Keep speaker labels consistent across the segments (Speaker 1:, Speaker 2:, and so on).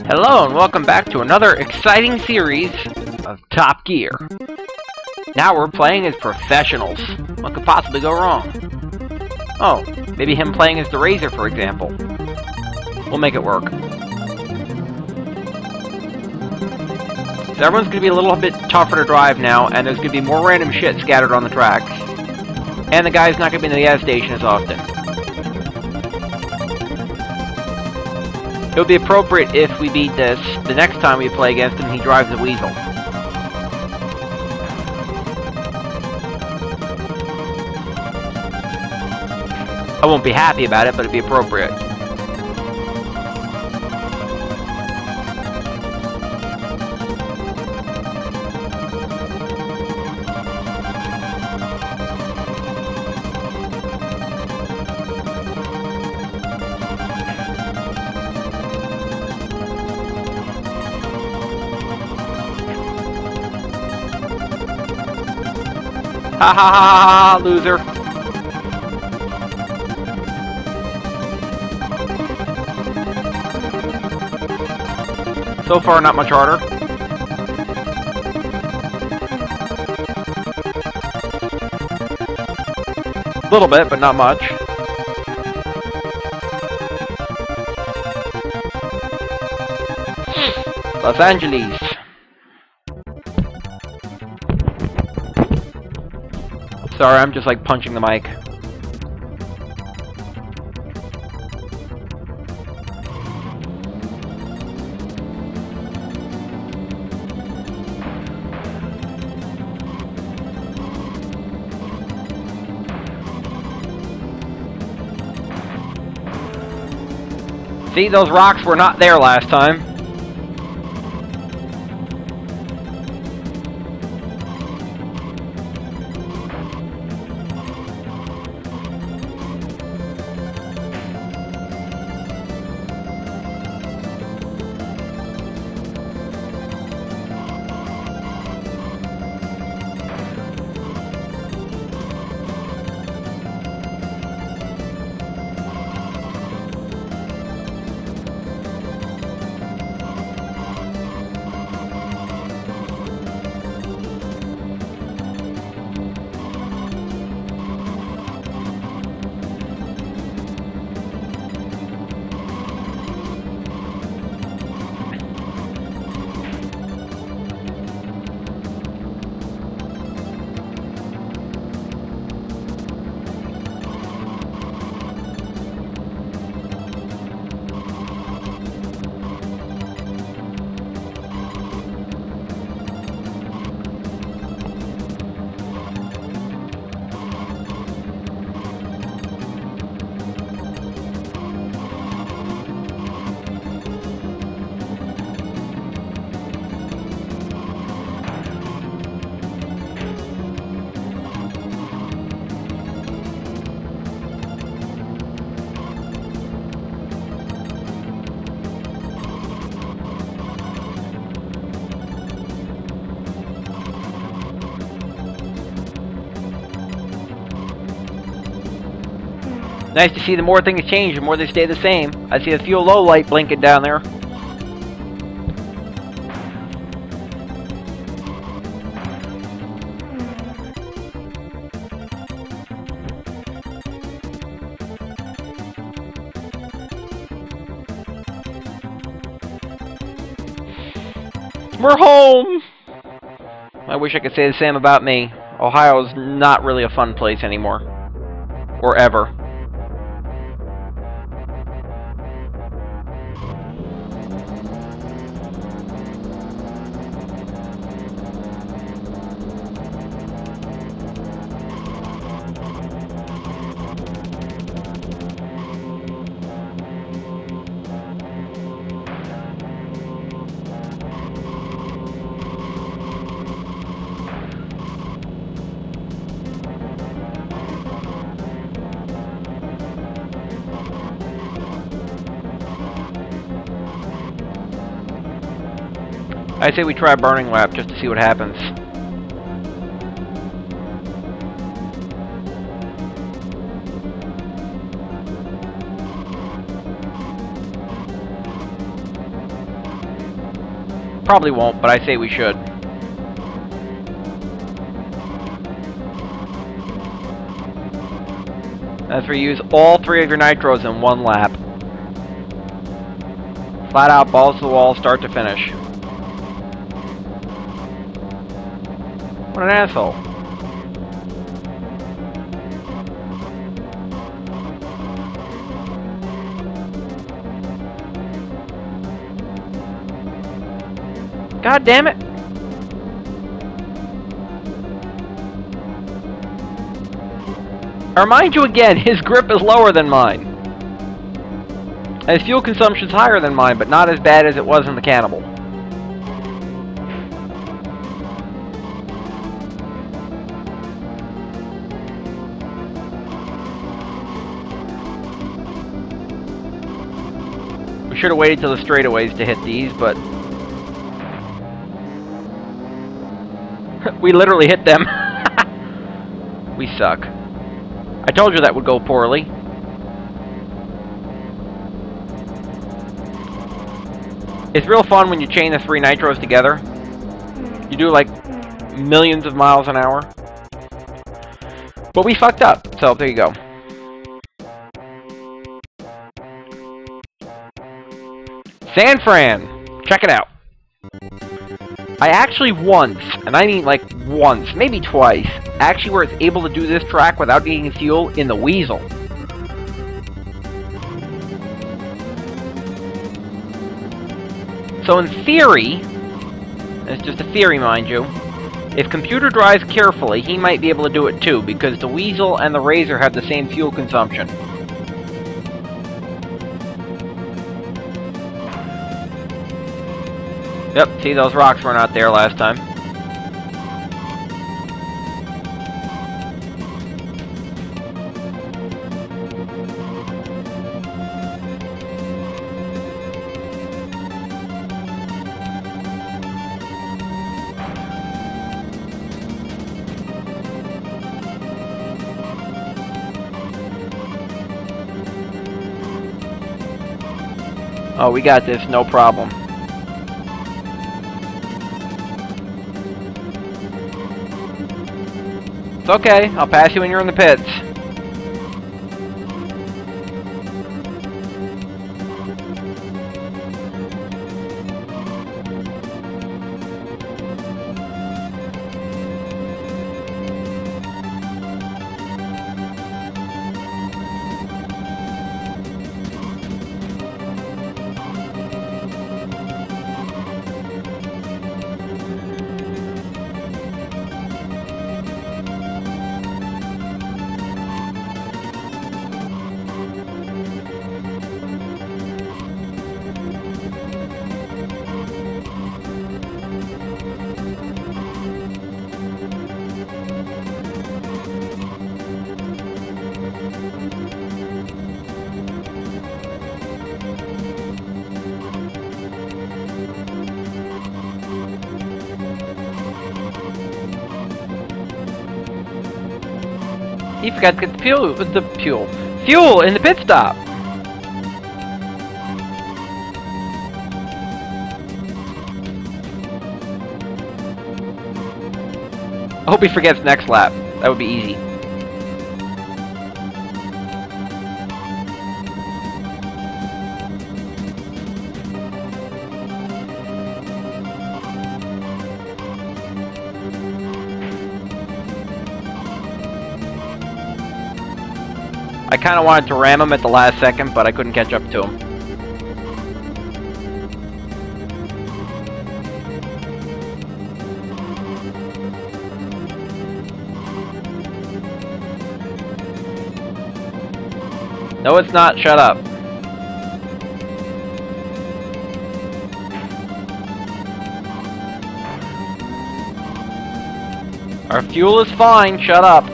Speaker 1: Hello and welcome back to another exciting series of Top Gear. Now we're playing as professionals. What could possibly go wrong? Oh, maybe him playing as the Razor, for example. We'll make it work. So everyone's going to be a little bit tougher to drive now, and there's going to be more random shit scattered on the tracks. And the guy's not going to be in the gas station as often. It would be appropriate if we beat this. The next time we play against him, he drives a Weasel. I won't be happy about it, but it'd be appropriate. Ha ha ha ha, loser. So far, not much harder. A little bit, but not much. Los Angeles. Sorry, I'm just like punching the mic. See, those rocks were not there last time. Nice to see the more things change, the more they stay the same. I see the fuel low light blinking down there. We're home! I wish I could say the same about me. Ohio's not really a fun place anymore. Or ever. I say we try a burning lap just to see what happens. Probably won't, but I say we should. That's where you use all 3 of your nitros in 1 lap. Flat out, balls to the wall, start to finish. What an asshole. God damn it! I remind you again, his grip is lower than mine. And his fuel consumption is higher than mine, but not as bad as it was in the Cannibal. We should have waited till the straightaways to hit these, but we literally hit them. We suck. I told you that would go poorly. It's real fun when you chain the 3 nitros together. You do like millions of miles an hour. But we fucked up, so there you go. San Fran! Check it out. I actually once, and I mean like once, maybe twice, actually was able to do this track without needing fuel in the Weasel. So in theory, it's just a theory mind you, if computer drives carefully, he might be able to do it too, because the Weasel and the Razor have the same fuel consumption. Yep, see, those rocks were not there last time. Oh, we got this, no problem. It's okay, I'll pass you when you're in the pits. He forgot to get the fuel in the pit stop. I hope he forgets next lap. That would be easy. I kind of wanted to ram him at the last second, but I couldn't catch up to him. No, it's not. Shut up. Our fuel is fine. Shut up.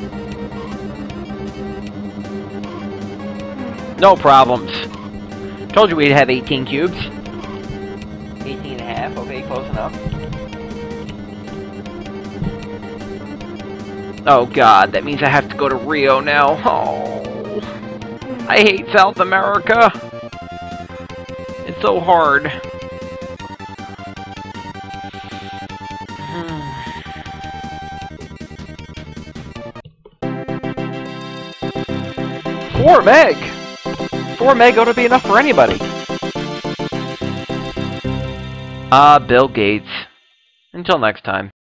Speaker 1: No problems. Told you we'd have 18 cubes. 18 and a half, okay, close enough. Oh god, that means I have to go to Rio now. Oh, I hate South America. It's so hard. Four meg! 4 meg ought to be enough for anybody. Bill Gates. Until next time.